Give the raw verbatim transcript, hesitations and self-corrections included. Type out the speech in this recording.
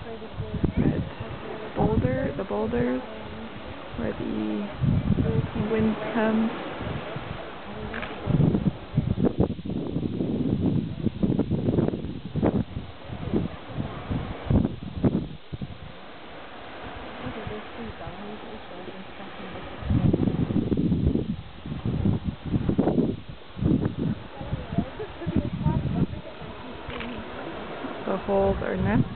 at Boulder, the Boulders, where the penguins come. The holes are nested.